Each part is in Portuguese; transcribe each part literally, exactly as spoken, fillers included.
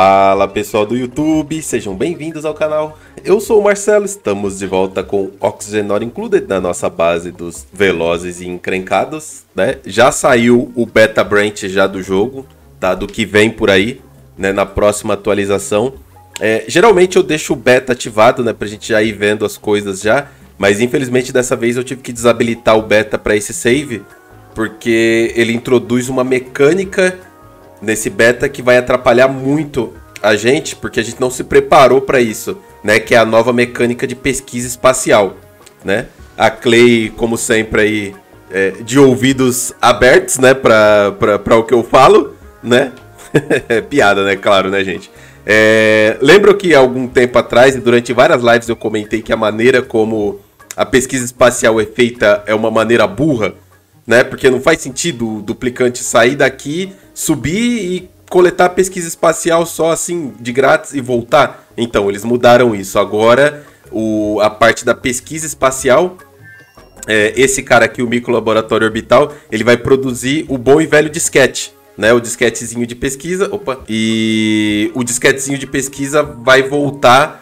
Fala pessoal do YouTube, sejam bem-vindos ao canal. Eu sou o Marcelo, estamos de volta com Oxygen Not Included na nossa base dos velozes e encrencados, né? Já saiu o beta branch já do jogo, tá? Do que vem por aí, né? Na próxima atualização. É, geralmente eu deixo o beta ativado, né? Pra gente já ir vendo as coisas já, mas infelizmente dessa vez eu tive que desabilitar o beta para esse save, porque ele introduz uma mecânica nesse beta que vai atrapalhar muito a gente, porque a gente não se preparou para isso, né? Que é a nova mecânica de pesquisa espacial, né? A Clay, como sempre, aí, é, de ouvidos abertos, né? Para o que eu falo, né? É piada, né? Claro, né, gente? É, lembro que há algum tempo atrás, e durante várias lives eu comentei que a maneira como a pesquisa espacial é feita é uma maneira burra, né? Porque não faz sentido o duplicante sair daqui, subir e coletar a pesquisa espacial só assim, de grátis e voltar. Então, eles mudaram isso. Agora, o, a parte da pesquisa espacial, é, esse cara aqui, o Microlaboratório Orbital, ele vai produzir o bom e velho disquete, né? O disquetezinho de pesquisa. Opa! E o disquetezinho de pesquisa vai voltar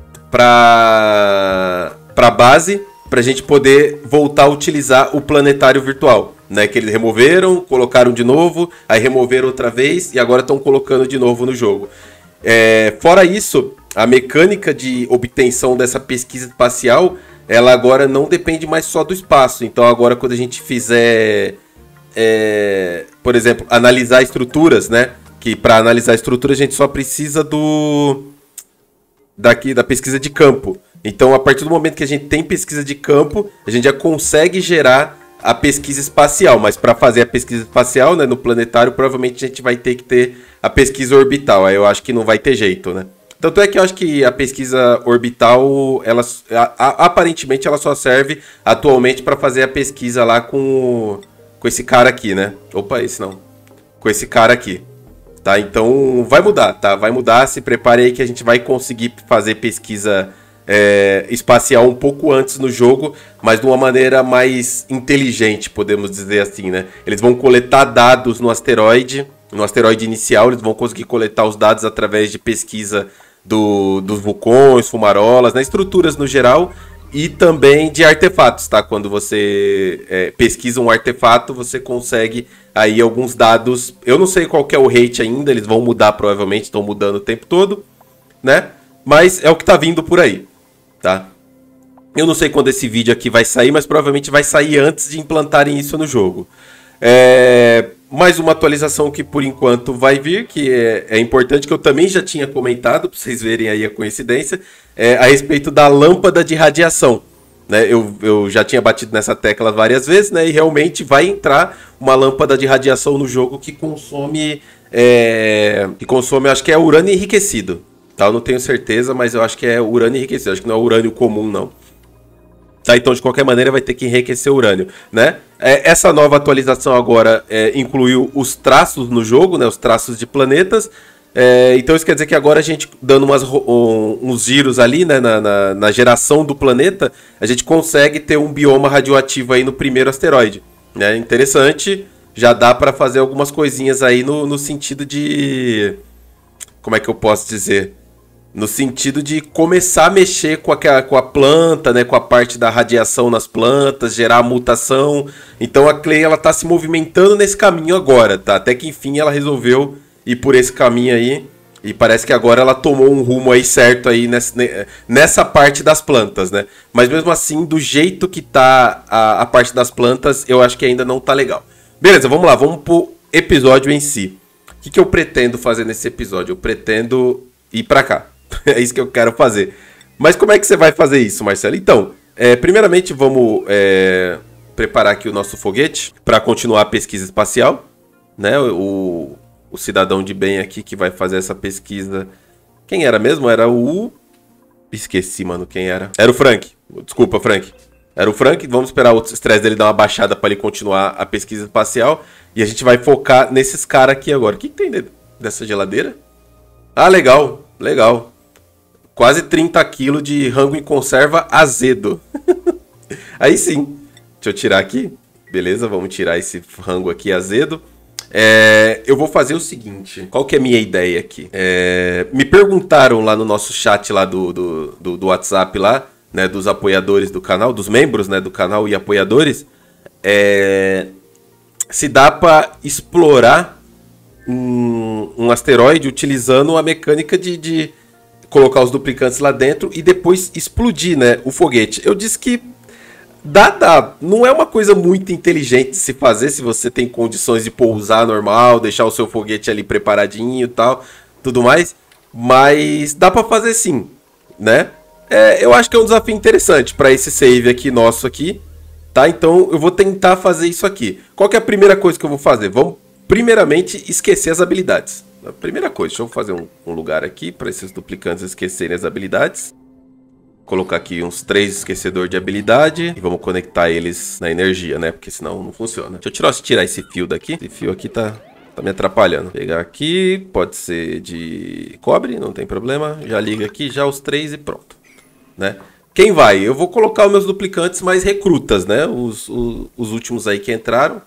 para a base, para a gente poder voltar a utilizar o planetário virtual, né? Que eles removeram, colocaram de novo, aí removeram outra vez e agora estão colocando de novo no jogo. É, fora isso, a mecânica de obtenção dessa pesquisa espacial, ela agora não depende mais só do espaço. Então agora quando a gente fizer, é, por exemplo, analisar estruturas, né? Que para analisar estruturas a gente só precisa do daqui da pesquisa de campo. Então, a partir do momento que a gente tem pesquisa de campo, a gente já consegue gerar a pesquisa espacial. Mas para fazer a pesquisa espacial, né, no planetário, provavelmente a gente vai ter que ter a pesquisa orbital. Aí eu acho que não vai ter jeito, né? Tanto é que eu acho que a pesquisa orbital, ela, a, a, aparentemente, ela só serve atualmente para fazer a pesquisa lá com, com esse cara aqui, né? Opa, esse não. Com esse cara aqui. Tá? Então, vai mudar, tá? Vai mudar. Se prepare aí que a gente vai conseguir fazer pesquisa É, espacial um pouco antes no jogo, mas de uma maneira mais inteligente, podemos dizer assim, né? Eles vão coletar dados no asteroide, no asteroide inicial, eles vão conseguir coletar os dados através de pesquisa do, dos vulcões, fumarolas, né? Estruturas no geral, e também de artefatos, tá? Quando você é, pesquisa um artefato, você consegue aí alguns dados. Eu não sei qual que é o rate ainda, eles vão mudar provavelmente, estão mudando o tempo todo, né? Mas é o que tá vindo por aí. Tá? Eu não sei quando esse vídeo aqui vai sair, mas provavelmente vai sair antes de implantarem isso no jogo. É... Mais uma atualização que por enquanto vai vir, que é, é importante, que eu também já tinha comentado, para vocês verem aí a coincidência, é a respeito da lâmpada de radiação. Né? Eu, eu já tinha batido nessa tecla várias vezes, né? E realmente vai entrar uma lâmpada de radiação no jogo que consome, é... que consome, acho que é urânio enriquecido. Eu não tenho certeza, mas eu acho que é urânio enriquecido. Acho que não é urânio comum, não. Tá, então, de qualquer maneira, vai ter que enriquecer o urânio, né? É, essa nova atualização agora é, incluiu os traços no jogo, né? Os traços de planetas. É, então, isso quer dizer que agora a gente, dando umas, um, uns giros ali, né? Na, na, na geração do planeta, a gente consegue ter um bioma radioativo aí no primeiro asteroide. Né? Interessante. Já dá para fazer algumas coisinhas aí no, no sentido de... Como é que eu posso dizer? No sentido de começar a mexer com a, com a planta, né? Com a parte da radiação nas plantas, gerar a mutação. Então a Clay, ela tá se movimentando nesse caminho agora, tá? Até que enfim ela resolveu ir por esse caminho aí. E parece que agora ela tomou um rumo aí certo aí nessa, nessa parte das plantas, né? Mas mesmo assim, do jeito que tá a, a parte das plantas, eu acho que ainda não tá legal. Beleza, vamos lá, vamos pro episódio em si. O que, que eu pretendo fazer nesse episódio? Eu pretendo ir pra cá. É isso que eu quero fazer. Mas como é que você vai fazer isso, Marcelo? Então, é, primeiramente vamos é, preparar aqui o nosso foguete para continuar a pesquisa espacial. Né? O, o cidadão de bem aqui que vai fazer essa pesquisa. Quem era mesmo? Era o... Esqueci, mano, quem era. Era o Frank. Desculpa, Frank. Era o Frank. Vamos esperar o estresse dele dar uma baixada para ele continuar a pesquisa espacial. E a gente vai focar nesses caras aqui agora. O que, que tem dentro dessa geladeira? Ah, legal. Legal. Quase trinta quilos de rango em conserva azedo. Aí sim. Deixa eu tirar aqui. Beleza, vamos tirar esse rango aqui azedo. É, eu vou fazer o seguinte. Qual que é a minha ideia aqui? É, me perguntaram lá no nosso chat lá do, do, do, do WhatsApp lá, né, dos apoiadores do canal, dos membros, né, do canal e apoiadores, é, se dá para explorar um, um asteroide utilizando a mecânica de, de colocar os duplicantes lá dentro e depois explodir, né, o foguete. Eu disse que dá, dá. Não é uma coisa muito inteligente de se fazer se você tem condições de pousar normal, deixar o seu foguete ali preparadinho e tal, tudo mais. Mas dá para fazer sim, né? É, eu acho que é um desafio interessante para esse save aqui nosso aqui, tá? Então eu vou tentar fazer isso aqui. Qual que é a primeira coisa que eu vou fazer? Vamos primeiramente esquecer as habilidades. A primeira coisa, deixa eu fazer um, um lugar aqui para esses duplicantes esquecerem as habilidades. Colocar aqui uns três esquecedores de habilidade e vamos conectar eles na energia, né? Porque senão não funciona. Deixa eu tirar, tirar esse fio daqui. Esse fio aqui tá, tá me atrapalhando. Pegar aqui, pode ser de cobre, não tem problema. Já liga aqui, já os três e pronto, né? Quem vai? Eu vou colocar os meus duplicantes mais recrutas, né? Os, os, os últimos aí que entraram.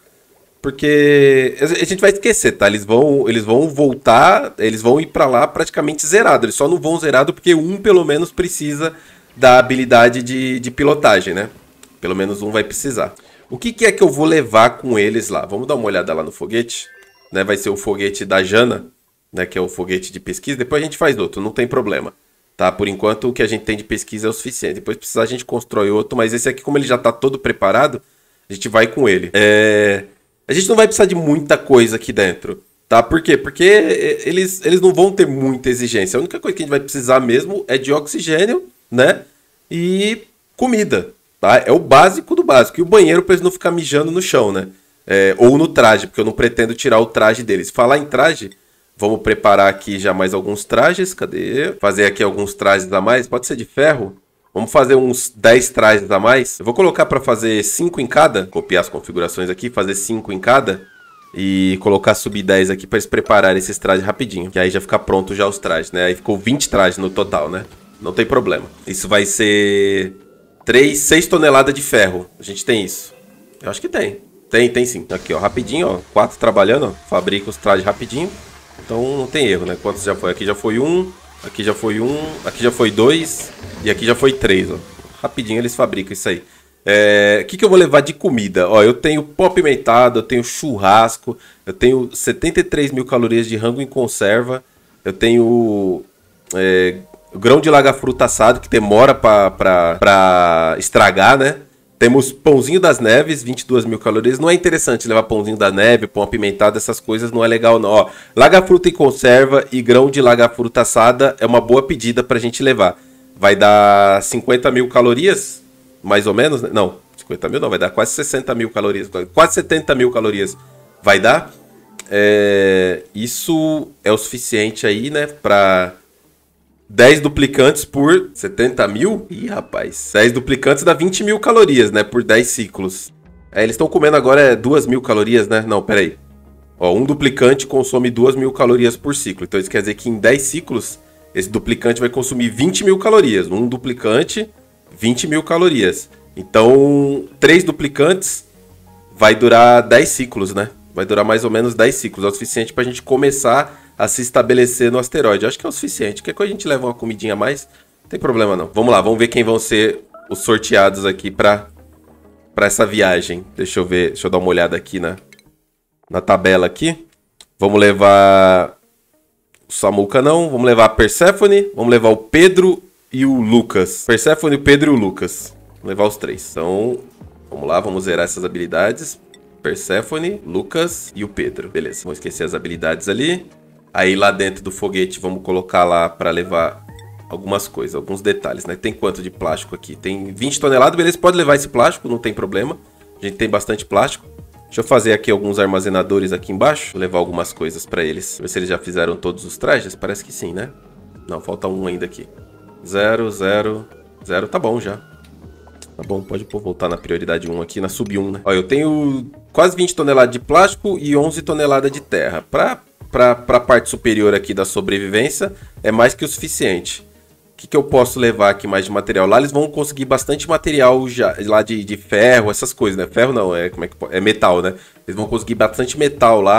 Porque a gente vai esquecer, tá? Eles vão, eles vão voltar, eles vão ir pra lá praticamente zerado. Eles só não vão zerado porque um pelo menos precisa da habilidade de, de pilotagem, né? Pelo menos um vai precisar. O que, que é que eu vou levar com eles lá? Vamos dar uma olhada lá no foguete, né? Vai ser o foguete da Jana, né? Que é o foguete de pesquisa. Depois a gente faz outro, não tem problema. Tá? Por enquanto o que a gente tem de pesquisa é o suficiente. Depois precisar a gente constrói outro, mas esse aqui, como ele já tá todo preparado, a gente vai com ele. É... A gente não vai precisar de muita coisa aqui dentro, tá? Por quê? Porque eles, eles não vão ter muita exigência. A única coisa que a gente vai precisar mesmo é de oxigênio, né? E comida, tá? É o básico do básico. E o banheiro para eles não ficar mijando no chão, né? É, ou no traje, porque eu não pretendo tirar o traje deles. Falar em traje, vamos preparar aqui já mais alguns trajes. Cadê? Fazer aqui alguns trajes a mais. Pode ser de ferro? Vamos fazer uns dez trajes a mais. Eu vou colocar para fazer cinco em cada. Copiar as configurações aqui, fazer cinco em cada. E colocar sub dez aqui para eles prepararem esses trajes rapidinho. Que aí já fica pronto já os trajes, né? Aí ficou vinte trajes no total, né? Não tem problema. Isso vai ser três, seis toneladas de ferro. A gente tem isso. Eu acho que tem. Tem, tem sim. Aqui, ó, rapidinho, ó. Quatro trabalhando, ó. Fabrica os trajes rapidinho. Então não tem erro, né? Quantos já foi? Aqui já foi um. Aqui já foi um, aqui já foi dois e aqui já foi três, ó. Rapidinho eles fabricam isso aí. É, o que, que eu vou levar de comida? Ó, eu tenho pó pimentado, eu tenho churrasco, eu tenho setenta e três mil calorias de rango em conserva, eu tenho é, grão de laga-fruta assado, que demora para estragar, né? Temos pãozinho das neves, vinte e duas mil calorias. Não é interessante levar pãozinho da neve, pão apimentado, essas coisas não é legal não. Ó, laga-fruta em conserva e grão de laga-fruta assada é uma boa pedida pra gente levar. Vai dar cinquenta mil calorias, mais ou menos, né? Não, cinquenta mil não, vai dar quase sessenta mil calorias. Quase setenta mil calorias vai dar. É, isso é o suficiente aí, né, pra... dez duplicantes por setenta mil? Ih, rapaz. dez duplicantes dá vinte mil calorias, né? Por dez ciclos. É, eles estão comendo agora é duas mil calorias, né? Não, pera aí. Ó, um duplicante consome duas mil calorias por ciclo. Então isso quer dizer que em dez ciclos, esse duplicante vai consumir vinte mil calorias. Um duplicante, vinte mil calorias. Então, três duplicantes vai durar dez ciclos, né? Vai durar mais ou menos dez ciclos. É o suficiente pra gente começar a se estabelecer no asteroide. Acho que é o suficiente. Qualquer coisa a gente leva uma comidinha a mais. Não tem problema não. Vamos lá, vamos ver quem vão ser os sorteados aqui pra, pra essa viagem. Deixa eu ver, deixa eu dar uma olhada aqui na, na tabela aqui. Vamos levar o Samuca não, vamos levar a Persephone, vamos levar o Pedro e o Lucas. Persephone, o Pedro e o Lucas. Vamos levar os três. Então, vamos lá, vamos zerar essas habilidades. Persephone, Lucas e o Pedro. Beleza, vamos esquecer as habilidades ali. Aí lá dentro do foguete vamos colocar lá para levar algumas coisas, alguns detalhes, né? Tem quanto de plástico aqui? Tem vinte toneladas, beleza, pode levar esse plástico, não tem problema. A gente tem bastante plástico. Deixa eu fazer aqui alguns armazenadores aqui embaixo. Vou levar algumas coisas para eles. Ver se eles já fizeram todos os trajes. Parece que sim, né? Não, falta um ainda aqui. Zero, zero, zero, tá bom já. Tá bom, pode voltar na prioridade um aqui, na sub um, né? Ó, eu tenho quase vinte toneladas de plástico e onze toneladas de terra. Pra... Para a parte superior aqui da sobrevivência, é mais que o suficiente. O que, que eu posso levar aqui mais de material? Lá eles vão conseguir bastante material já, lá de, de ferro, essas coisas, né? Ferro não, é, como é, que, é metal, né? Eles vão conseguir bastante metal lá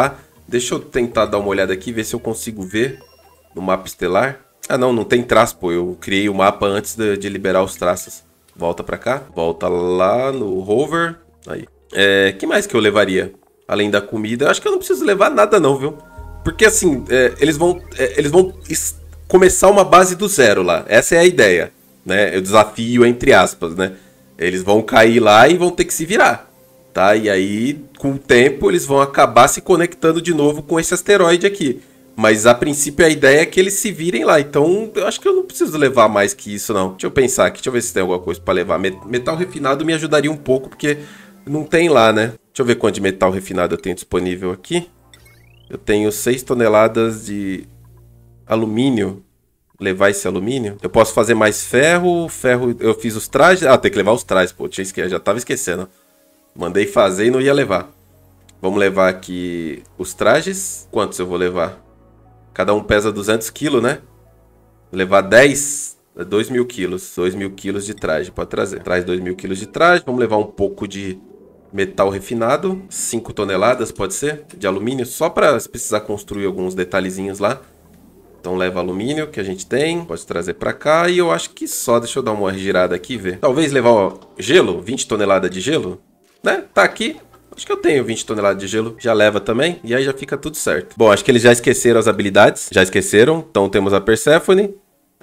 Deixa eu tentar dar uma olhada aqui, ver se eu consigo ver no mapa estelar. Ah, não, não tem traço, pô. Eu criei o mapa antes de, de liberar os traços. Volta pra cá. Volta lá no rover. Aí. É, que mais que eu levaria? Além da comida. Acho que eu não preciso levar nada não, viu? Porque assim, é, eles vão, é, eles vão começar uma base do zero lá. Essa é a ideia, né? O desafio entre aspas, né? Eles vão cair lá e vão ter que se virar, tá? E aí, com o tempo, eles vão acabar se conectando de novo com esse asteroide aqui. Mas a princípio a ideia é que eles se virem lá. Então eu acho que eu não preciso levar mais que isso não. Deixa eu pensar aqui, deixa eu ver se tem alguma coisa pra levar. Metal refinado me ajudaria um pouco, porque não tem lá, né? Deixa eu ver quanto de metal refinado eu tenho disponível aqui. Eu tenho seis toneladas de alumínio. Levar esse alumínio. Eu posso fazer mais ferro. Ferro, eu fiz os trajes. Ah, tem que levar os trajes, pô. Tinha esque... Já tava esquecendo. Mandei fazer e não ia levar. Vamos levar aqui os trajes. Quantos eu vou levar? Cada um pesa duzentos quilos, né? Levar dez, é dois mil quilos. dois mil quilos de traje, pode trazer. Traz dois mil quilos de traje. Vamos levar um pouco de metal refinado. cinco toneladas, pode ser? De alumínio, só para precisar construir alguns detalhezinhos lá. Então leva alumínio que a gente tem. Pode trazer para cá. E eu acho que só. Deixa eu dar uma girada aqui e ver. Talvez levar ó, gelo. vinte toneladas de gelo. Né? Tá aqui. Acho que eu tenho vinte toneladas de gelo. Já leva também. E aí já fica tudo certo. Bom, acho que eles já esqueceram as habilidades. Já esqueceram. Então temos a Persephone.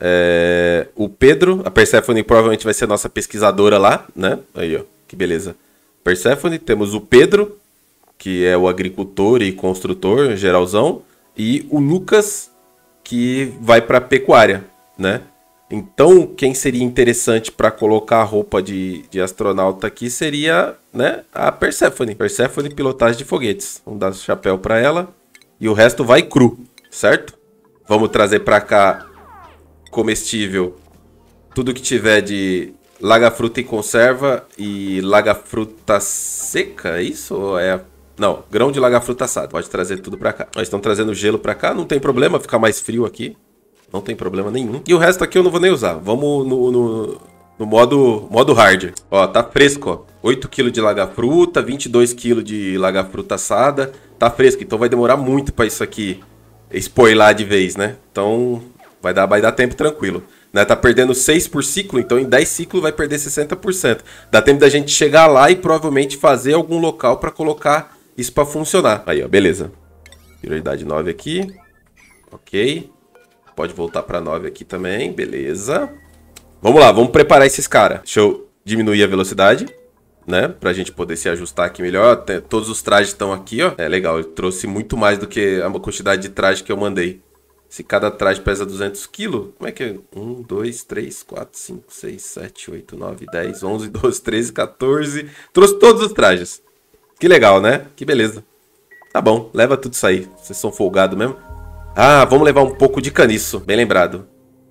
É... O Pedro. A Persephone provavelmente vai ser a nossa pesquisadora lá, né? Aí, ó. Que beleza. Persephone. Temos o Pedro, que é o agricultor e construtor geralzão. E o Lucas, que vai para pecuária, né? Então, quem seria interessante para colocar a roupa de, de astronauta aqui seria, né, a Persephone. Persephone, pilotagem de foguetes. Vamos dar o chapéu para ela. E o resto vai cru, certo? Vamos trazer para cá comestível. Tudo que tiver de laga-fruta em conserva e laga-fruta seca, é isso? Ou é... Não, grão de laga-fruta assado. Pode trazer tudo para cá. Nós estamos trazendo gelo para cá, não tem problema, ficar mais frio aqui. Não tem problema nenhum. E o resto aqui eu não vou nem usar. Vamos no, no, no modo, modo hard. Ó, tá fresco, ó. oito quilos de laga-fruta, vinte e dois quilos de laga-fruta assada. Tá fresco, então vai demorar muito pra isso aqui spoilar de vez, né? Então vai dar, vai dar tempo tranquilo. Né? Tá perdendo seis por ciclo, então em dez ciclos vai perder sessenta por cento. Dá tempo da gente chegar lá e provavelmente fazer algum local pra colocar isso pra funcionar. Aí, ó, beleza. Prioridade nove aqui. Ok. Pode voltar para nove aqui também, beleza. Vamos lá, vamos preparar esses caras. Deixa eu diminuir a velocidade, né? Pra gente poder se ajustar aqui melhor. Até todos os trajes estão aqui, ó. É legal, eu trouxe muito mais do que a quantidade de traje que eu mandei. Se cada traje pesa duzentos quilos, como é que é? um, dois, três, quatro, cinco, seis, sete, oito, nove, dez, onze, doze, treze, quatorze. Trouxe todos os trajes. Que legal, né? Que beleza. Tá bom, leva tudo isso aí. Vocês são folgados mesmo. Ah, vamos levar um pouco de caniço, bem lembrado.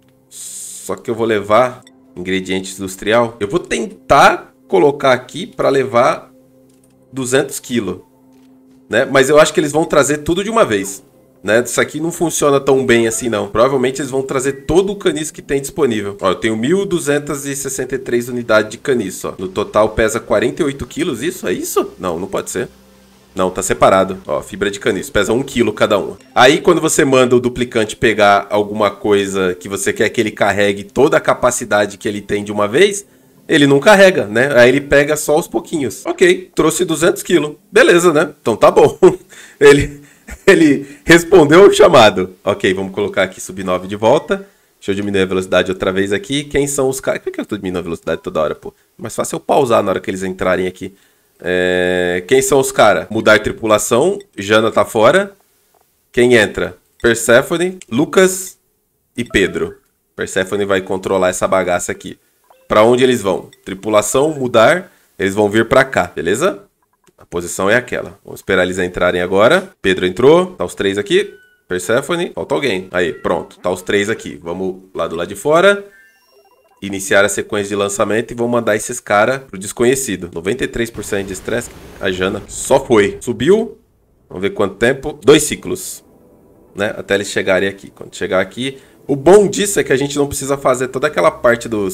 Só que eu vou levar ingredientes industrial. Eu vou tentar colocar aqui para levar duzentos quilos, né? Mas eu acho que eles vão trazer tudo de uma vez, né? Isso aqui não funciona tão bem assim, não. Provavelmente eles vão trazer todo o caniço que tem disponível. Ó, eu tenho mil duzentas e sessenta e três unidades de caniço, ó. No total pesa quarenta e oito quilos, isso? É isso? Não, não pode ser. Não, tá separado. Ó, fibra de caniço. Pesa um quilo cada uma. Aí, quando você manda o duplicante pegar alguma coisa que você quer que ele carregue toda a capacidade que ele tem de uma vez, ele não carrega, né? Aí ele pega só os pouquinhos. Ok, trouxe duzentos quilos. Beleza, né? Então tá bom. ele, ele respondeu o chamado. Ok, vamos colocar aqui sub nove de volta. Deixa eu diminuir a velocidade outra vez aqui. Quem são os caras? Por que eu tô diminuindo a velocidade toda hora, pô? Mais fácil eu pausar na hora que eles entrarem aqui. É... Quem são os caras? Mudar tripulação. Jana tá fora. Quem entra? Persephone, Lucas e Pedro. Persephone vai controlar essa bagaça aqui. Pra onde eles vão? Tripulação, mudar. Eles vão vir pra cá, beleza? A posição é aquela. Vamos esperar eles entrarem agora. Pedro entrou. Tá os três aqui. Persephone. Falta alguém. Aí, pronto. Tá os três aqui. Vamos lá do lado de fora. Iniciar a sequência de lançamento e vão mandar esses caras pro desconhecido. noventa e três por cento de estresse. A Jana só foi. Subiu. Vamos ver quanto tempo. Dois ciclos, né? Até eles chegarem aqui. Quando chegar aqui... O bom disso é que a gente não precisa fazer toda aquela parte dos,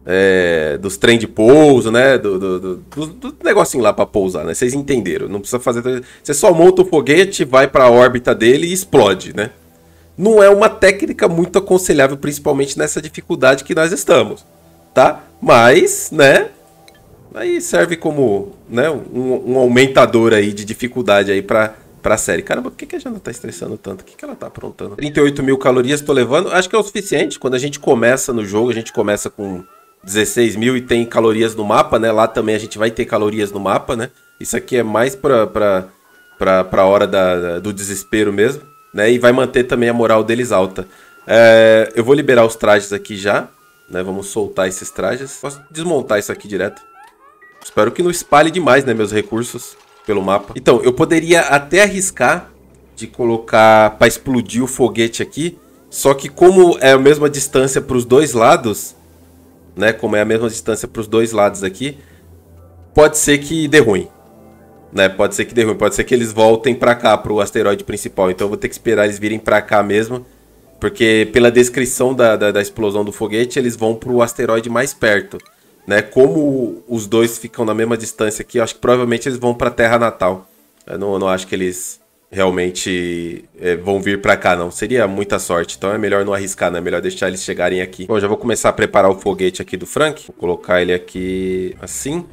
é, dos trem de pouso, né? Do, do, do, do, do negocinho lá pra pousar, né? Vocês entenderam. Não precisa fazer... Você só monta o foguete, vai pra órbita dele e explode, né? Não é uma técnica muito aconselhável, principalmente nessa dificuldade que nós estamos, tá? Mas, né? Aí serve como, né, um, um aumentador aí de dificuldade aí pra... Pra série. Caramba, por que, que a Jana tá estressando tanto? O que, que ela tá aprontando? trinta e oito mil calorias tô levando. Acho que é o suficiente. Quando a gente começa no jogo, a gente começa com dezesseis mil e tem calorias no mapa, né? Lá também a gente vai ter calorias no mapa, né? Isso aqui é mais pra, pra, pra, pra hora da, da, do desespero mesmo, né? E vai manter também a moral deles alta. É, eu vou liberar os trajes aqui já, né? Vamos soltar esses trajes. Posso desmontar isso aqui direto. Espero que não espalhe demais, né? Meus recursos pelo mapa. Então, eu poderia até arriscar de colocar para explodir o foguete aqui, só que como é a mesma distância para os dois lados, né, como é a mesma distância para os dois lados aqui, pode ser que dê ruim, né, pode ser que dê ruim, pode ser que eles voltem para cá, para o asteroide principal, então eu vou ter que esperar eles virem para cá mesmo, porque pela descrição da, da, da explosão do foguete, eles vão para o asteroide mais perto. Né, como os dois ficam na mesma distância aqui, eu acho que provavelmente eles vão para a Terra natal. Eu não, eu não acho que eles realmente é, vão vir para cá, não. Seria muita sorte, então é melhor não arriscar, né? É melhor deixar eles chegarem aqui. Bom, já vou começar a preparar o foguete aqui do Frank. Vou colocar ele aqui assim.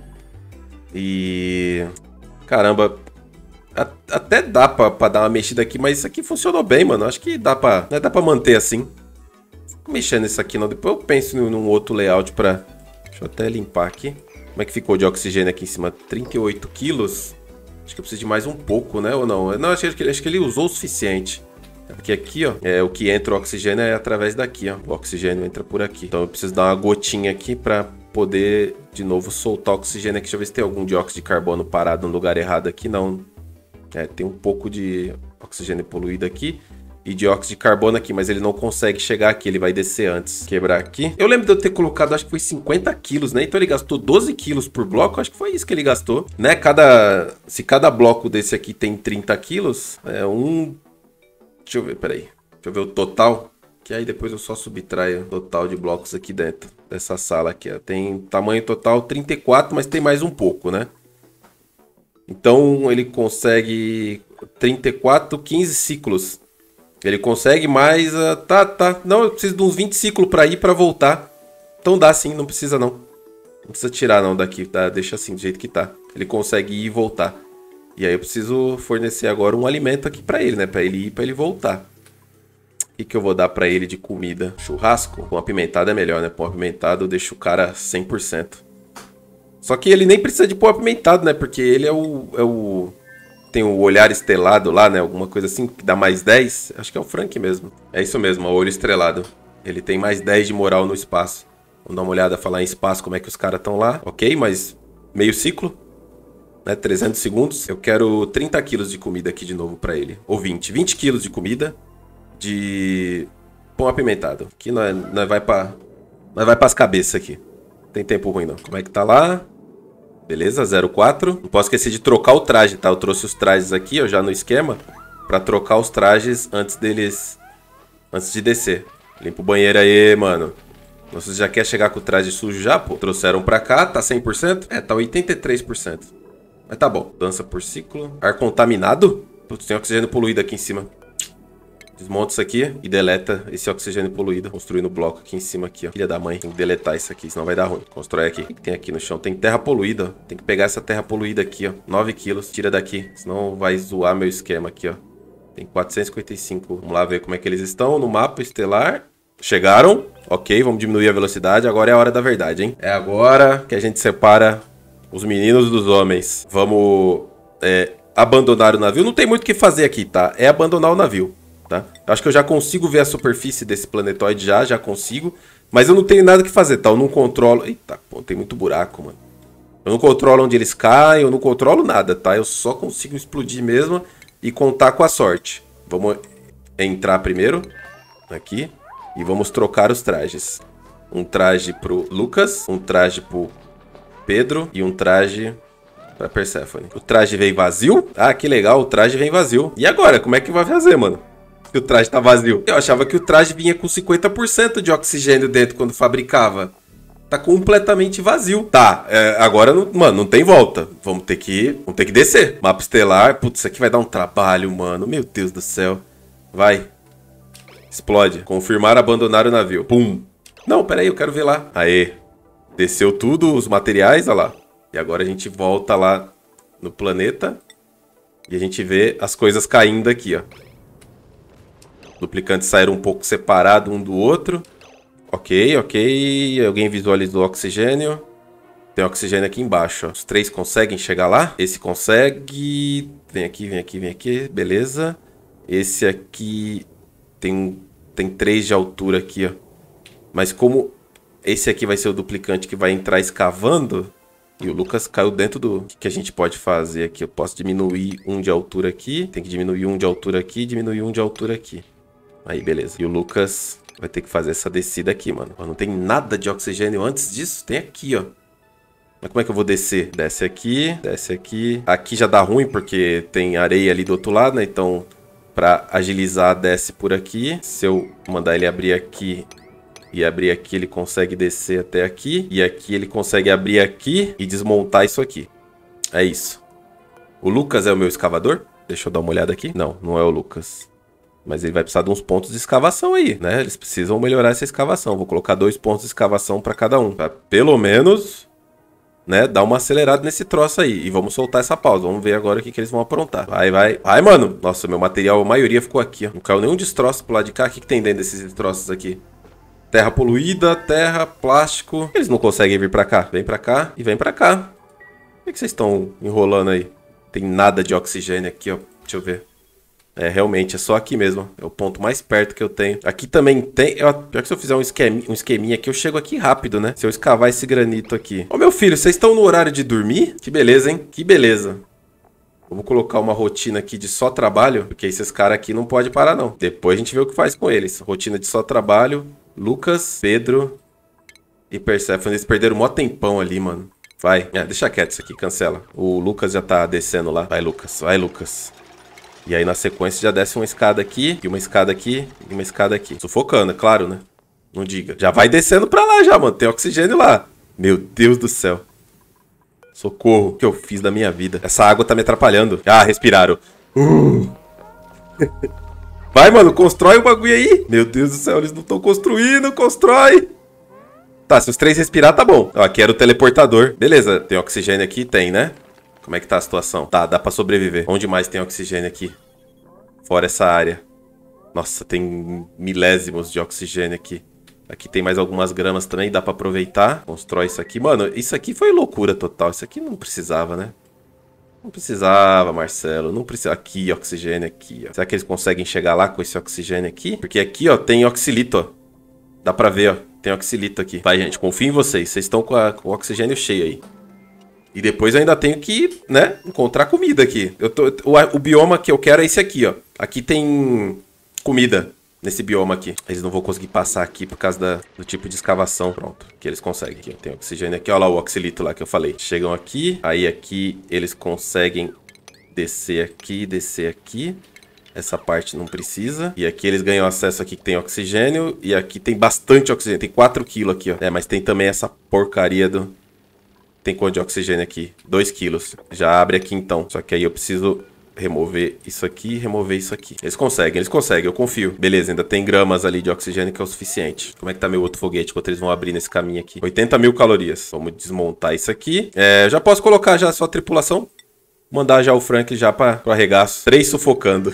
E... Caramba, a, até dá para dar uma mexida aqui, mas isso aqui funcionou bem, mano. Acho que dá para, né, dá para manter assim. Vou mexer nisso aqui, não. Depois eu penso em um outro layout para... Deixa eu até limpar aqui. Como é que ficou de oxigênio aqui em cima? trinta e oito quilos. Acho que eu preciso de mais um pouco, né? Ou não? Não, acho que, acho que ele usou o suficiente. É porque aqui, ó, é, o que entra o oxigênio é através daqui, ó. O oxigênio entra por aqui. Então eu preciso dar uma gotinha aqui pra poder, de novo, soltar o oxigênio aqui. Deixa eu ver se tem algum dióxido de carbono parado no lugar errado aqui. Não. É, tem um pouco de oxigênio poluído aqui. E dióxido de carbono aqui, mas ele não consegue chegar aqui, ele vai descer antes. Quebrar aqui. Eu lembro de eu ter colocado, acho que foi cinquenta quilos, né? Então ele gastou doze quilos por bloco, acho que foi isso que ele gastou, né? Cada... Se cada bloco desse aqui tem trinta quilos, é um... Deixa eu ver, peraí. Deixa eu ver o total, que aí depois eu só subtraio o total de blocos aqui dentro dessa sala aqui, ó. Tem tamanho total trinta e quatro, mas tem mais um pouco, né? Então ele consegue trinta e quatro, quinze ciclos. Ele consegue mais... Uh, tá, tá. Não, eu preciso de uns vinte ciclos pra ir e pra voltar. Então dá sim, não precisa não. Não precisa tirar não daqui, tá? Deixa assim, do jeito que tá. Ele consegue ir e voltar. E aí eu preciso fornecer agora um alimento aqui pra ele, né? Pra ele ir e pra ele voltar. O que que eu vou dar pra ele de comida? Churrasco? Com apimentado é melhor, né? Pão apimentado eu deixo o cara cem por cento. Só que ele nem precisa de pão apimentado, né? Porque ele é o... É o... Tem o olhar estrelado lá, né? Alguma coisa assim, que dá mais dez. Acho que é o Frank mesmo. É isso mesmo, o olho estrelado. Ele tem mais dez de moral no espaço. Vamos dar uma olhada, falar em espaço, como é que os caras estão lá. Ok, mas meio ciclo, né? trezentos segundos. Eu quero trinta quilos de comida aqui de novo pra ele. Ou vinte. vinte quilos de comida de pão apimentado. Aqui nós, nós vai pra... Nós vai pras cabeças aqui. Não tem tempo ruim, não. Como é que tá lá? Beleza, zero quatro. Não posso esquecer de trocar o traje, tá? Eu trouxe os trajes aqui, ó, já no esquema, pra trocar os trajes antes deles... Antes de descer. Limpa o banheiro aí, mano. Você já quer chegar com o traje sujo já, pô? Trouxeram pra cá, tá cem por cento? É, tá oitenta e três por cento. Mas tá bom. Dança por ciclo. Ar contaminado? Putz, tem oxigênio poluído aqui em cima. Desmonta isso aqui e deleta esse oxigênio poluído. Construindo o bloco aqui em cima aqui, ó. Filha da mãe. Tem que deletar isso aqui, senão vai dar ruim. Constrói aqui. O que tem aqui no chão? Tem terra poluída, ó. Tem que pegar essa terra poluída aqui, ó. nove quilos. Tira daqui, senão vai zoar meu esquema aqui, ó. Tem quatrocentos e cinquenta e cinco. Vamos lá ver como é que eles estão no mapa estelar. Chegaram. Ok, vamos diminuir a velocidade. Agora é a hora da verdade, hein? É agora que a gente separa os meninos dos homens. Vamos é, abandonar o navio. Não tem muito o que fazer aqui, tá? É abandonar o navio. Tá? Acho que eu já consigo ver a superfície desse planetoide já, já consigo. Mas eu não tenho nada que fazer, tá? Eu não controlo... Eita, pô, tem muito buraco, mano. Eu não controlo onde eles caem, eu não controlo nada, tá? Eu só consigo explodir mesmo e contar com a sorte. Vamos entrar primeiro, aqui, e vamos trocar os trajes. Um traje pro Lucas, um traje pro Pedro e um traje... pra Persephone. O traje veio vazio? Ah, que legal, o traje vem vazio. E agora, como é que vai fazer, mano? Que o traje tá vazio. Eu achava que o traje vinha com cinquenta por cento de oxigênio dentro quando fabricava. tá completamente vazio. Tá, é, agora, não, mano, não tem volta. Vamos ter que, vamos ter que descer. Mapa estelar. Putz, isso aqui vai dar um trabalho, mano. Meu Deus do céu. Vai. Explode. Confirmar abandonar o navio. Pum. Não, peraí, eu quero ver lá. Aê. Desceu tudo, os materiais, olha lá. E agora a gente volta lá no planeta. E a gente vê as coisas caindo aqui, ó. Duplicantes saíram um pouco separados um do outro. Ok, ok. Alguém visualizou o oxigênio. Tem oxigênio aqui embaixo, ó. Os três conseguem chegar lá? Esse consegue. Vem aqui, vem aqui, vem aqui. Beleza. Esse aqui tem, tem três de altura aqui, ó. Mas como esse aqui vai ser o duplicante que vai entrar escavando... E o Lucas caiu dentro do... O que a gente pode fazer aqui? Eu posso diminuir um de altura aqui. Tem que diminuir um de altura aqui. Diminuir um de altura aqui. Aí, beleza. E o Lucas vai ter que fazer essa descida aqui, mano. Não tem nada de oxigênio antes disso. Tem aqui, ó. Mas como é que eu vou descer? Desce aqui. Desce aqui. Aqui já dá ruim porque tem areia ali do outro lado, né? Então, pra agilizar, desce por aqui. Se eu mandar ele abrir aqui... E abrir aqui, ele consegue descer até aqui. E aqui ele consegue abrir aqui e desmontar isso aqui. É isso. O Lucas é o meu escavador? Deixa eu dar uma olhada aqui. Não, não é o Lucas. Mas ele vai precisar de uns pontos de escavação aí, né? Eles precisam melhorar essa escavação. Vou colocar dois pontos de escavação para cada um. Pra pelo menos, né, dar uma acelerada nesse troço aí. E vamos soltar essa pausa. Vamos ver agora o que, que eles vão aprontar. Vai, vai. Vai, mano. Nossa, meu material, a maioria ficou aqui, ó. Não caiu nenhum destroço pro lado de cá. O que, que tem dentro desses destroços aqui? Terra poluída, terra, plástico. Eles não conseguem vir pra cá. Vem pra cá e vem pra cá. Por que, que vocês estão enrolando aí? Tem nada de oxigênio aqui, ó. Deixa eu ver. É, realmente, é só aqui mesmo. É o ponto mais perto que eu tenho. Aqui também tem... Eu, pior que se eu fizer um esqueminha, um esqueminha aqui, eu chego aqui rápido, né? Se eu escavar esse granito aqui. Ô, meu filho, vocês estão no horário de dormir? Que beleza, hein? Que beleza. Eu vou colocar uma rotina aqui de só trabalho, porque esses caras aqui não podem parar, não. Depois a gente vê o que faz com eles. Rotina de só trabalho... Lucas, Pedro e Persephone. Eles perderam um mó tempão ali, mano. Vai. É, deixa quieto isso aqui, cancela. O Lucas já tá descendo lá. Vai, Lucas. Vai, Lucas. E aí, na sequência, já desce uma escada aqui, e uma escada aqui, e uma escada aqui. Sufocando, é claro, né? Não diga. Já vai descendo pra lá já, mano. Tem oxigênio lá. Meu Deus do céu. Socorro. O que eu fiz da minha vida? Essa água tá me atrapalhando. Ah, respiraram. Uh. Vai, mano, constrói o bagulho aí. Meu Deus do céu, eles não estão construindo. Constrói. Tá, se os três respirar, tá bom. Ó, aqui era o teleportador. Beleza, tem oxigênio aqui? Tem, né? Como é que tá a situação? Tá, dá pra sobreviver. Onde mais tem oxigênio aqui? Fora essa área. Nossa, tem milésimos de oxigênio aqui. Aqui tem mais algumas gramas também, dá pra aproveitar. Constrói isso aqui. Mano, isso aqui foi loucura total. Isso aqui não precisava, né? Não precisava, Marcelo. Não precisa. Aqui, oxigênio aqui, ó. Será que eles conseguem chegar lá com esse oxigênio aqui? Porque aqui, ó, tem oxilito, ó. Dá pra ver, ó. Tem oxilito aqui. Vai, gente, confio em vocês. Vocês estão com, a, com o oxigênio cheio aí. E depois eu ainda tenho que, né, encontrar comida aqui. Eu tô, o, o bioma que eu quero é esse aqui, ó. Aqui tem comida. Nesse bioma aqui. Eles não vão conseguir passar aqui por causa da, do tipo de escavação. Pronto, que eles conseguem. Aqui, ó, tem oxigênio aqui. Olha lá o oxilito lá que eu falei. Chegam aqui. Aí aqui eles conseguem descer aqui, descer aqui. Essa parte não precisa. E aqui eles ganham acesso aqui que tem oxigênio. E aqui tem bastante oxigênio. Tem quatro quilos aqui, ó. É, mas tem também essa porcaria do... Tem quanto de oxigênio aqui? dois quilos. Já abre aqui então. Só que aí eu preciso... remover isso aqui e remover isso aqui. Eles conseguem, eles conseguem, eu confio. Beleza, ainda tem gramas ali de oxigênio que é o suficiente. Como é que tá meu outro foguete enquanto eles vão abrir nesse caminho aqui? oitenta mil calorias. Vamos desmontar isso aqui. É, já posso colocar já a sua tripulação? Mandar já o Frank já para pro arregaço. Três sufocando.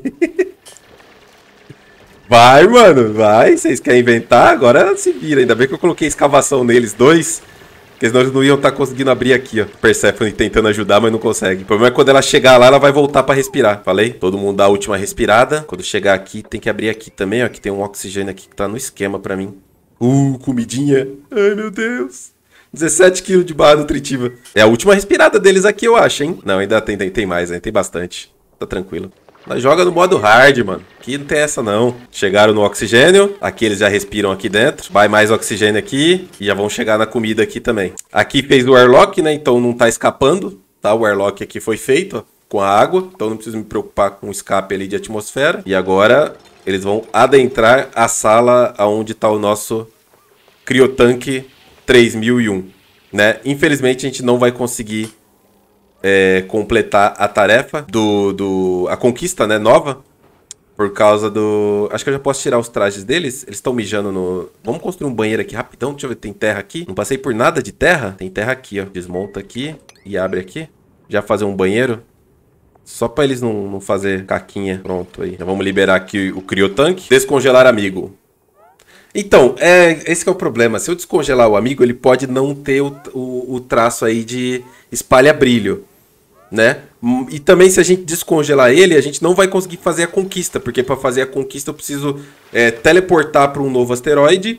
Vai, mano, vai. Vocês querem inventar? Agora se vira. Ainda bem que eu coloquei escavação neles, dois. Porque senão eles não iam estar conseguindo abrir aqui, ó. Persephone tentando ajudar, mas não consegue. O problema é que quando ela chegar lá, ela vai voltar pra respirar. Falei? Todo mundo dá a última respirada. Quando chegar aqui, tem que abrir aqui também, ó. Que tem um oxigênio aqui que tá no esquema pra mim. Uh, comidinha. Ai, meu Deus. dezessete quilos de barra nutritiva. É a última respirada deles aqui, eu acho, hein? Não, ainda tem, tem, tem mais, hein? Tem bastante. Tá tranquilo. Nós joga no modo hard, mano. Aqui não tem essa, não. Chegaram no oxigênio. Aqui eles já respiram aqui dentro. Vai mais oxigênio aqui. E já vão chegar na comida aqui também. Aqui fez o airlock, né? Então não tá escapando. Tá? O airlock aqui foi feito, ó, com a água. Então não preciso me preocupar com o escape ali de atmosfera. E agora eles vão adentrar a sala onde tá o nosso criotanque três mil e um, né? Infelizmente a gente não vai conseguir é, completar a tarefa do, do a conquista, né, nova, por causa do... Acho que eu já posso tirar os trajes deles. Eles estão mijando no... Vamos construir um banheiro aqui rapidão. Deixa eu ver, tem terra aqui. Não passei por nada de terra. Tem terra aqui, ó. Desmonta aqui e abre aqui. Já fazer um banheiro. Só pra eles não, não fazer caquinha. Pronto, aí. Já vamos liberar aqui o criotanque. Descongelar amigo. Então, é, esse que é o problema. Se eu descongelar o amigo, ele pode não ter o, o, o traço aí de espalha brilho, né? E também se a gente descongelar ele, a gente não vai conseguir fazer a conquista, porque para fazer a conquista eu preciso é, teleportar para um novo asteroide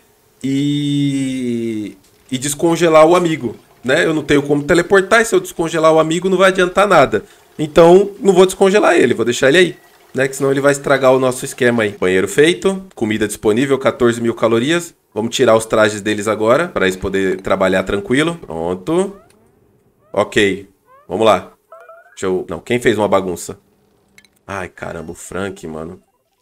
e... e descongelar o amigo, né? Eu não tenho como teleportar, e se eu descongelar o amigo não vai adiantar nada. Então não vou descongelar ele, vou deixar ele aí, né? Que senão ele vai estragar o nosso esquema aí. Banheiro feito, comida disponível, quatorze mil calorias. Vamos tirar os trajes deles agora, para eles poderem trabalhar tranquilo. Pronto. Ok, vamos lá. Deixa eu... Não, quem fez uma bagunça? Ai, caramba, o Frank, mano.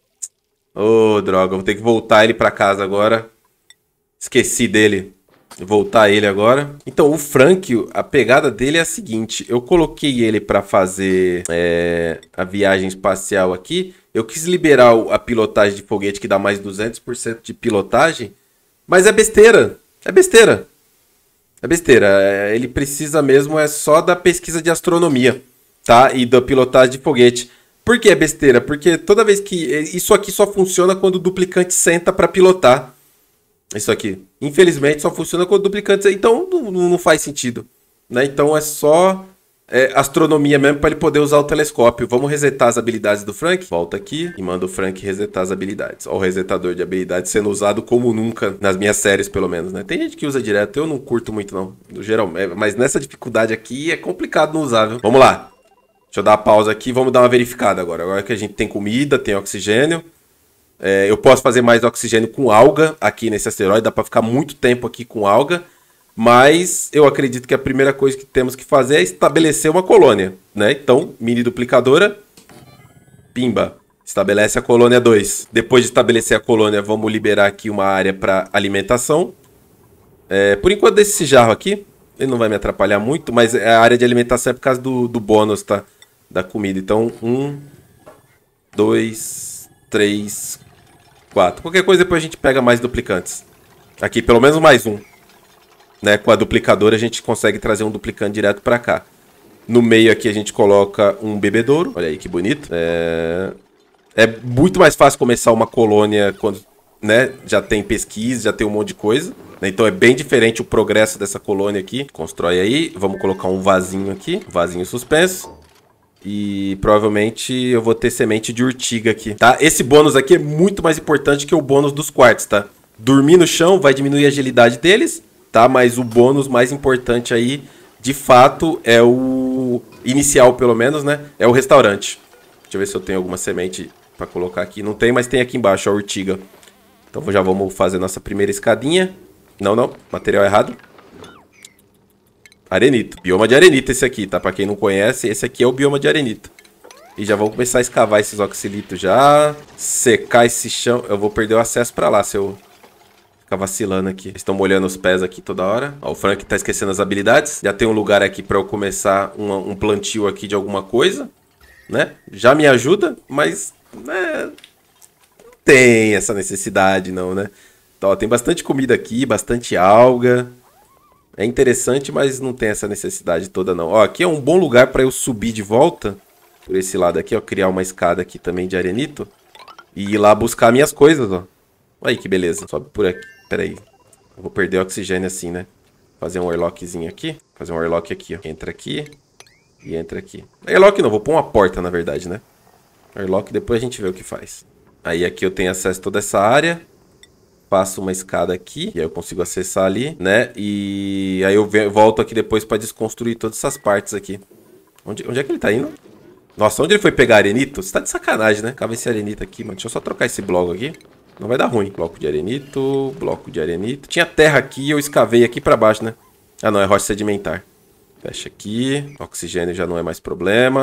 Ô, oh, droga, vou ter que voltar ele pra casa agora. Esqueci dele. Voltar ele agora. Então, o Frank, a pegada dele é a seguinte. Eu coloquei ele pra fazer é, a viagem espacial aqui. Eu quis liberar a pilotagem de foguete, que dá mais duzentos por cento de pilotagem. Mas é besteira. É besteira. É besteira. Ele precisa mesmo é só da pesquisa de astronomia. Tá? E da pilotagem de foguete. Por que é besteira? Porque toda vez que... Isso aqui só funciona quando o duplicante senta para pilotar. Isso aqui. Infelizmente só funciona quando o duplicante... Então não, não faz sentido. Né? Então é só é, astronomia mesmo para ele poder usar o telescópio. Vamos resetar as habilidades do Frank? Volta aqui e manda o Frank resetar as habilidades. Olha o resetador de habilidades sendo usado como nunca. Nas minhas séries, pelo menos. Né? Tem gente que usa direto. Eu não curto muito, não. No geral, mas nessa dificuldade aqui é complicado não usar, viu? Vamos lá. Deixa eu dar uma pausa aqui e vamos dar uma verificada agora. Agora que a gente tem comida, tem oxigênio. É, eu posso fazer mais oxigênio com alga aqui nesse asteroide. Dá para ficar muito tempo aqui com alga. Mas eu acredito que a primeira coisa que temos que fazer é estabelecer uma colônia, né? Então, mini duplicadora. Pimba. Estabelece a colônia dois. Depois de estabelecer a colônia, vamos liberar aqui uma área para alimentação. É, por enquanto, desse jarro aqui. Ele não vai me atrapalhar muito, mas a área de alimentação é por causa do, do bônus, tá? Da comida. Então, um, dois, três, quatro. Qualquer coisa depois a gente pega mais duplicantes. Aqui, pelo menos mais um. Né? Com a duplicadora a gente consegue trazer um duplicante direto pra cá. No meio aqui a gente coloca um bebedouro. Olha aí que bonito. É, é muito mais fácil começar uma colônia quando, né, já tem pesquisa, já tem um monte de coisa. Então é bem diferente o progresso dessa colônia aqui. Constrói aí. Vamos colocar um vasinho aqui. Vasinho suspenso. E provavelmente eu vou ter semente de urtiga aqui, tá? Esse bônus aqui é muito mais importante que o bônus dos quartos, tá? Dormir no chão vai diminuir a agilidade deles, tá? Mas o bônus mais importante aí, de fato, é o inicial, pelo menos, né? É o restaurante. Deixa eu ver se eu tenho alguma semente pra colocar aqui. Não tem, mas tem aqui embaixo a urtiga. Então já vamos fazer nossa primeira escadinha. Não, não. Material errado. Arenito. Bioma de arenito esse aqui, tá? Pra quem não conhece, esse aqui é o bioma de arenito. E já vamos começar a escavar esses oxilitos já. Secar esse chão. Eu vou perder o acesso pra lá se eu ficar vacilando aqui. Eles estão molhando os pés aqui toda hora. Ó, o Frank tá esquecendo as habilidades. Já tem um lugar aqui pra eu começar um, um plantio aqui de alguma coisa, né? Já me ajuda, mas... né, não tem essa necessidade não, né? Então, ó, tem bastante comida aqui, bastante alga. É interessante, mas não tem essa necessidade toda não. Ó, aqui é um bom lugar para eu subir de volta. Por esse lado aqui, ó. Criar uma escada aqui também de arenito. E ir lá buscar minhas coisas, ó. Olha aí que beleza. Sobe por aqui. Pera aí. Eu vou perder o oxigênio assim, né? Fazer um airlockzinho aqui. Fazer um airlock aqui, ó. Entra aqui. E entra aqui. Airlock não, vou pôr uma porta, na verdade, né? Airlock, depois a gente vê o que faz. Aí aqui eu tenho acesso a toda essa área. Passo uma escada aqui, e aí eu consigo acessar ali, né? E aí eu volto aqui depois para desconstruir todas essas partes aqui. Onde, onde é que ele tá indo? Nossa, onde ele foi pegar arenito? Você tá de sacanagem, né? Cava esse arenito aqui, mano. Deixa eu só trocar esse bloco aqui. Não vai dar ruim. Bloco de arenito, bloco de arenito. Tinha terra aqui e eu escavei aqui para baixo, né? Ah, não, é rocha sedimentar. Fecha aqui. Oxigênio já não é mais problema.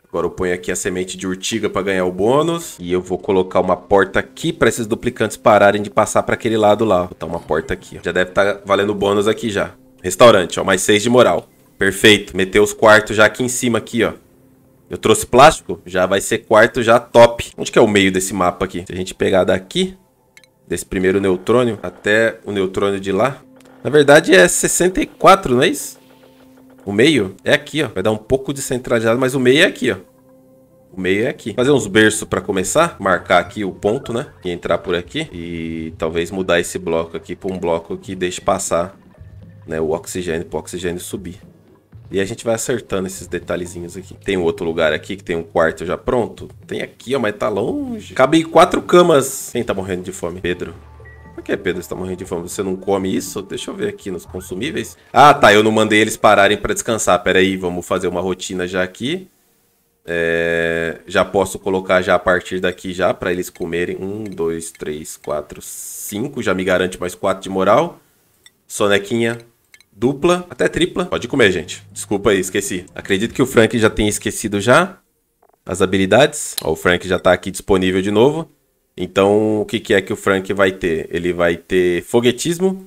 Agora eu ponho aqui a semente de urtiga para ganhar o bônus. E eu vou colocar uma porta aqui para esses duplicantes pararem de passar para aquele lado lá. Vou botar uma porta aqui. Ó. Já deve estar tá valendo bônus aqui já. Restaurante, ó. Mais seis de moral. Perfeito. Meteu os quartos já aqui em cima aqui, ó. Eu trouxe plástico. Já vai ser quarto já top. Onde que é o meio desse mapa aqui? Se a gente pegar daqui, desse primeiro neutrônio, até o neutrônio de lá. Na verdade é sessenta e quatro, não é isso? O meio é aqui, ó. Vai dar um pouco de centralizado, mas o meio é aqui, ó. O meio é aqui. Fazer uns berços para começar. Marcar aqui o ponto, né? E entrar por aqui. E talvez mudar esse bloco aqui para um bloco que deixe passar, né, o oxigênio, para o oxigênio subir. E a gente vai acertando esses detalhezinhos aqui. Tem um outro lugar aqui que tem um quarto já pronto. Tem aqui, ó, mas tá longe. Cabe quatro camas. Quem tá morrendo de fome? Pedro. Por que, Pedro, você tá morrendo de fome? Você não come isso? Deixa eu ver aqui nos consumíveis. Ah, tá. Eu não mandei eles pararem pra descansar. Pera aí, vamos fazer uma rotina já aqui. É... Já posso colocar já a partir daqui já pra eles comerem. Um, dois, três, quatro, cinco. Já me garante mais quatro de moral. Sonequinha dupla, até tripla. Pode comer, gente. Desculpa aí, esqueci. Acredito que o Frank já tenha esquecido já as habilidades. Ó, o Frank já tá aqui disponível de novo. Então, o que, que é que o Frank vai ter? Ele vai ter foguetismo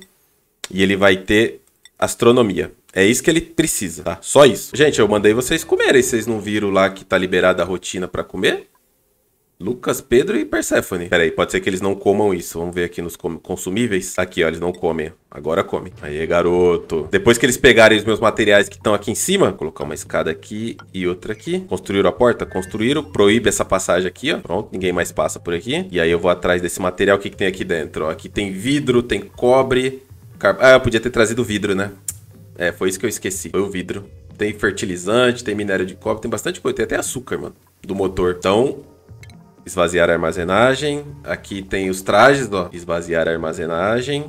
e ele vai ter astronomia. É isso que ele precisa, tá? Só isso. Gente, eu mandei vocês comerem. Vocês não viram lá que tá liberada a rotina pra comer? Lucas, Pedro e Perséfone. Pera aí, pode ser que eles não comam isso. Vamos ver aqui nos consumíveis. Aqui, ó, eles não comem. Agora comem. Aí, garoto. Depois que eles pegarem os meus materiais que estão aqui em cima, vou colocar uma escada aqui e outra aqui. Construíram a porta? Construíram. Proíbe essa passagem aqui, ó. Pronto, ninguém mais passa por aqui. E aí eu vou atrás desse material. O que, que tem aqui dentro? Ó, aqui tem vidro, tem cobre. Car... Ah, eu podia ter trazido vidro, né? É, foi isso que eu esqueci. Foi o vidro. Tem fertilizante, tem minério de cobre, tem bastante coisa. Tem até açúcar, mano, do motor. Então... esvaziar a armazenagem. Aqui tem os trajes, ó. Esvaziar a armazenagem.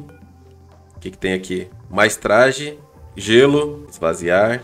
O que, que tem aqui? Mais traje. Gelo. Esvaziar.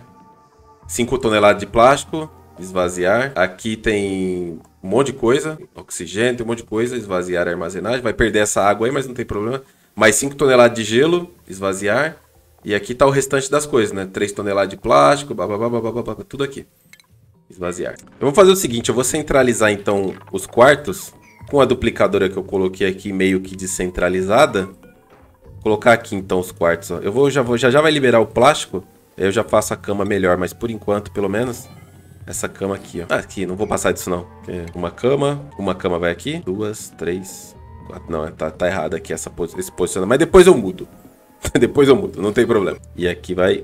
cinco toneladas de plástico. Esvaziar. Aqui tem um monte de coisa. Oxigênio, tem um monte de coisa. Esvaziar a armazenagem. Vai perder essa água aí, mas não tem problema. Mais cinco toneladas de gelo. Esvaziar. E aqui tá o restante das coisas, né? três toneladas de plástico. Bababá, bababá, tudo aqui. Esvaziar. Eu vou fazer o seguinte, eu vou centralizar então os quartos com a duplicadora que eu coloquei aqui meio que descentralizada. Vou colocar aqui então os quartos, ó. Eu vou já vou já já vai liberar o plástico, aí eu já faço a cama melhor, mas por enquanto, pelo menos, essa cama aqui, ó. Ah, aqui, não vou passar disso não. Uma cama, uma cama vai aqui, duas, três, quatro. Não, tá tá errado aqui essa esse posicionamento, mas depois eu mudo. Depois eu mudo, não tem problema. E aqui vai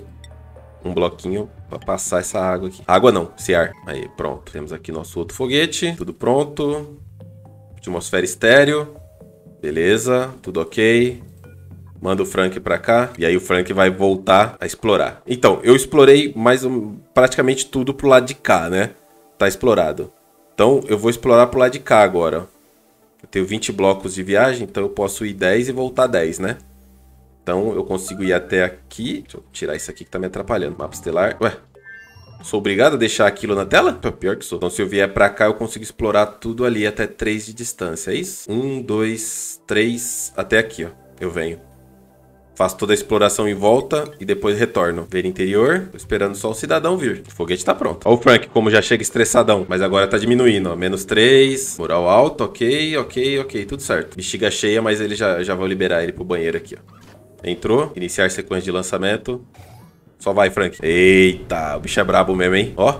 um bloquinho para passar essa água aqui. Água não, esse ar. Aí, pronto. Temos aqui nosso outro foguete. Tudo pronto. Atmosfera estéreo. Beleza, tudo ok. Manda o Frank para cá. E aí o Frank vai voltar a explorar. Então, eu explorei mais um, praticamente tudo pro lado de cá, né? Tá explorado. Então, eu vou explorar pro lado de cá agora. Eu tenho vinte blocos de viagem, então eu posso ir dez e voltar dez, né? Então, eu consigo ir até aqui. Deixa eu tirar isso aqui que tá me atrapalhando. Mapa estelar. Ué, sou obrigado a deixar aquilo na tela? Pior que sou. Então, se eu vier pra cá, eu consigo explorar tudo ali até três de distância. É isso? um, dois, três. Até aqui, ó. Eu venho. Faço toda a exploração em volta e depois retorno. Ver interior. Tô esperando só o cidadão vir. O foguete tá pronto. Ó o Frank, como já chega estressadão. Mas agora tá diminuindo, ó. Menos três. Moral alto. Ok, ok, ok. Tudo certo. Bexiga cheia, mas ele já, já vou liberar ele pro banheiro aqui, ó. Entrou. Iniciar sequência de lançamento. Só vai, Frank. Eita, o bicho é brabo mesmo, hein? Ó.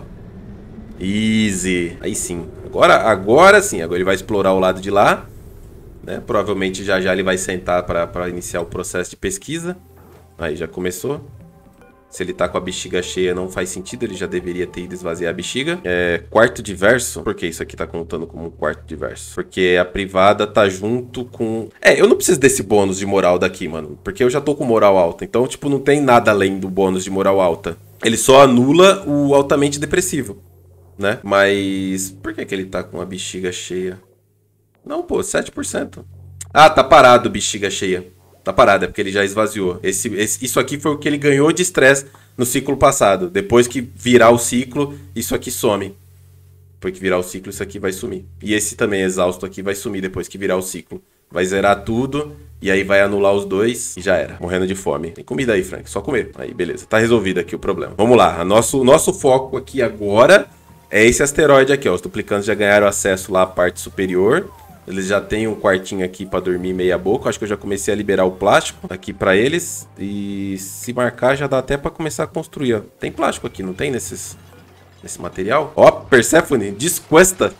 Easy. Aí sim. Agora, agora sim. Agora ele vai explorar o lado de lá. Né? Provavelmente já já ele vai sentar para iniciar o processo de pesquisa. Aí já começou. Se ele tá com a bexiga cheia não faz sentido. Ele já deveria ter ido esvaziar a bexiga. É, quarto diverso. Por que isso aqui tá contando como um quarto diverso? Porque a privada tá junto com... É, eu não preciso desse bônus de moral daqui, mano. Porque eu já tô com moral alta. Então, tipo, não tem nada além do bônus de moral alta. Ele só anula o altamente depressivo, né? Mas... por que que ele tá com a bexiga cheia? Não, pô, sete por cento. Ah, tá parado bexiga cheia. Tá parado, é porque ele já esvaziou. Esse, esse, isso aqui foi o que ele ganhou de estresse no ciclo passado. Depois que virar o ciclo, isso aqui some. Depois que virar o ciclo, isso aqui vai sumir. E esse também, exausto aqui, vai sumir depois que virar o ciclo. Vai zerar tudo e aí vai anular os dois e já era. Morrendo de fome. Tem comida aí, Frank. Só comer. Aí, beleza. Tá resolvido aqui o problema. Vamos lá. O nosso, nosso foco aqui agora é esse asteroide aqui, ó. Os duplicantes já ganharam acesso lá à parte superior. Eles já têm um quartinho aqui pra dormir meia boca. Acho que eu já comecei a liberar o plástico aqui pra eles. E se marcar já dá até pra começar a construir, ó. Tem plástico aqui, não tem nesses, nesse material? Ó, Persephone, descuesta.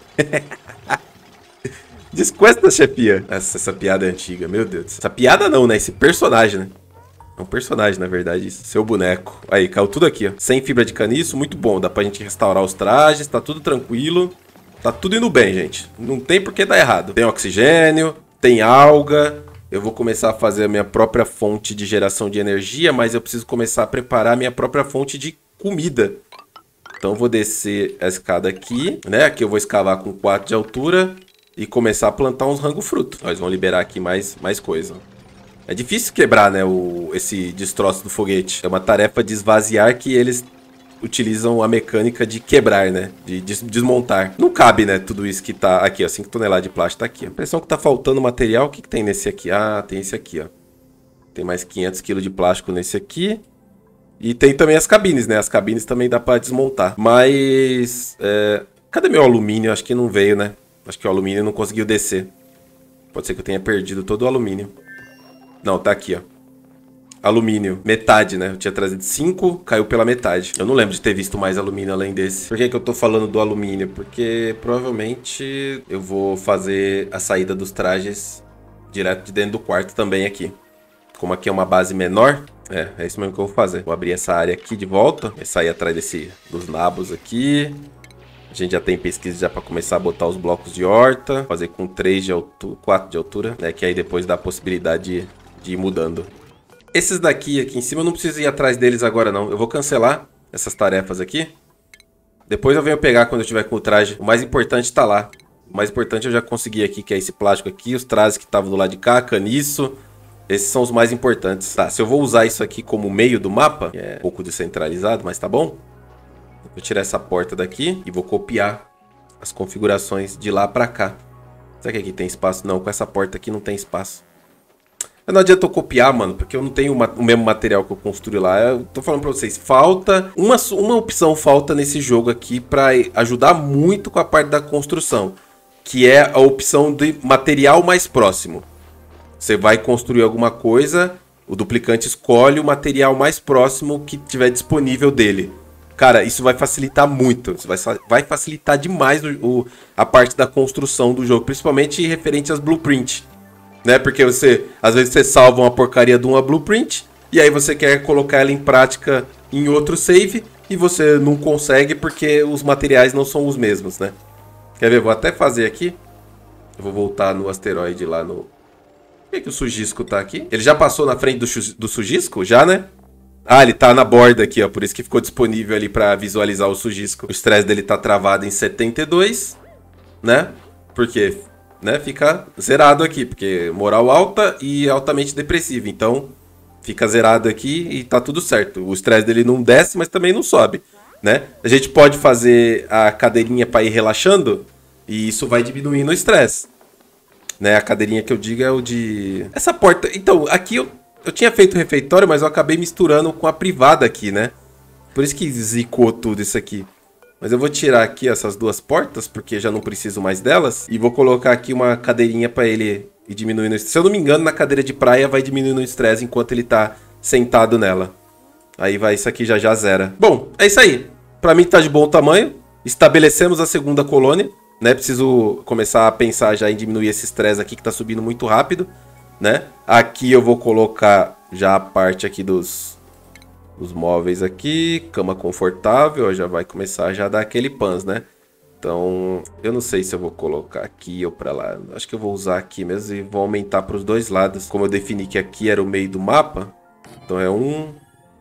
Descuesta, chefia. Essa, essa piada é antiga, meu Deus. Essa piada não, né? Esse personagem, né? É um personagem, na verdade, isso. Seu boneco. Aí, caiu tudo aqui, ó. Sem fibra de caniço, muito bom. Dá pra gente restaurar os trajes, tá tudo tranquilo. Tá tudo indo bem, gente. Não tem por que dar errado. Tem oxigênio, tem alga. Eu vou começar a fazer a minha própria fonte de geração de energia, mas eu preciso começar a preparar a minha própria fonte de comida. Então eu vou descer a escada aqui, né? Aqui eu vou escavar com quatro de altura e começar a plantar uns rango-fruto. Nós vamos liberar aqui mais, mais coisa. É difícil quebrar, né, o, esse destroço do foguete. É uma tarefa de esvaziar que eles utilizam a mecânica de quebrar, né? De des desmontar. Não cabe, né? Tudo isso que tá aqui, ó. cinco toneladas de plástico tá aqui. A impressão que tá faltando material. O que, que tem nesse aqui? Ah, tem esse aqui, ó. Tem mais quinhentos quilos de plástico nesse aqui. E tem também as cabines, né? As cabines também dá pra desmontar. Mas... É... Cadê meu alumínio? Acho que não veio, né? Acho que o alumínio não conseguiu descer. Pode ser que eu tenha perdido todo o alumínio. Não, tá aqui, ó. Alumínio, metade, né? Eu tinha trazido cinco, caiu pela metade. Eu não lembro de ter visto mais alumínio além desse. Por que que eu tô falando do alumínio? Porque provavelmente eu vou fazer a saída dos trajes direto de dentro do quarto também aqui. Como aqui é uma base menor, é, é isso mesmo que eu vou fazer. Vou abrir essa área aqui de volta e sair atrás desse, dos nabos aqui. A gente já tem pesquisa já para começar a botar os blocos de horta. Fazer com três de altura, quatro de altura, né? Que aí depois dá a possibilidade de, de ir mudando. Esses daqui, aqui em cima, eu não preciso ir atrás deles agora, não. Eu vou cancelar essas tarefas aqui. Depois eu venho pegar quando eu tiver com o traje. O mais importante tá lá. O mais importante eu já consegui aqui, que é esse plástico aqui. Os trajes que estavam do lado de cá, caniço. Esses são os mais importantes. Tá, se eu vou usar isso aqui como meio do mapa, que é um pouco descentralizado, mas tá bom. Vou tirar essa porta daqui e vou copiar as configurações de lá pra cá. Será que aqui tem espaço? Não, com essa porta aqui não tem espaço. Não adianta eu copiar, mano, porque eu não tenho uma, o mesmo material que eu construí lá. Eu tô falando pra vocês, falta... Uma, uma opção falta nesse jogo aqui pra ajudar muito com a parte da construção. Que é a opção de material mais próximo. Você vai construir alguma coisa, o duplicante escolhe o material mais próximo que tiver disponível dele. Cara, isso vai facilitar muito. Isso vai, vai facilitar demais o, o, a parte da construção do jogo. Principalmente referente às blueprints. Né? Porque você, às vezes você salva uma porcaria de uma blueprint e aí você quer colocar ela em prática em outro save e você não consegue porque os materiais não são os mesmos, né? Quer ver? Vou até fazer aqui. Eu vou voltar no asteroide lá no... Por que, que o Sujisco tá aqui? Ele já passou na frente do, do Sujisco? Já, né? Ah, ele tá na borda aqui, ó. Por isso que ficou disponível ali pra visualizar o Sujisco. O estresse dele tá travado em setenta e dois, né? Por quê? Né, fica zerado aqui, porque moral alta e altamente depressiva. Então, fica zerado aqui e tá tudo certo. O estresse dele não desce, mas também não sobe, né? A gente pode fazer a cadeirinha para ir relaxando e isso vai diminuindo o estresse. Né? A cadeirinha que eu digo é o de... Essa porta... Então, aqui eu, eu tinha feito o refeitório, mas eu acabei misturando com a privada aqui, né? Por isso que zicou tudo isso aqui. Mas eu vou tirar aqui essas duas portas, porque já não preciso mais delas. E vou colocar aqui uma cadeirinha para ele ir diminuindo o estresse. Se eu não me engano, na cadeira de praia vai diminuindo o estresse enquanto ele tá sentado nela. Aí vai, isso aqui já já zera. Bom, é isso aí. Para mim tá de bom tamanho. Estabelecemos a segunda colônia, né? Preciso começar a pensar já em diminuir esse estresse aqui que tá subindo muito rápido, né? Aqui eu vou colocar já a parte aqui dos... os móveis aqui, cama confortável, já vai começar já a dar aquele pans, né? Então, eu não sei se eu vou colocar aqui ou pra lá. Acho que eu vou usar aqui mesmo e vou aumentar para os dois lados. Como eu defini que aqui era o meio do mapa, então é um,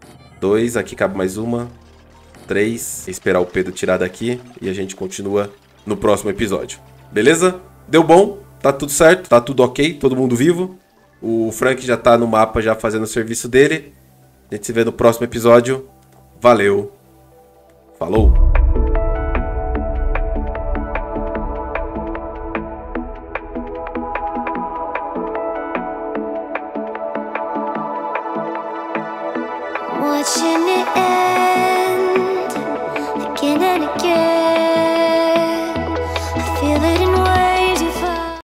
dois, aqui cabe mais uma, três. Esperar o Pedro tirar daqui e a gente continua no próximo episódio. Beleza? Deu bom? Tá tudo certo? Tá tudo ok? Todo mundo vivo? O Frank já tá no mapa já fazendo o serviço dele. A gente se vê no próximo episódio. Valeu. Falou. Watching it end.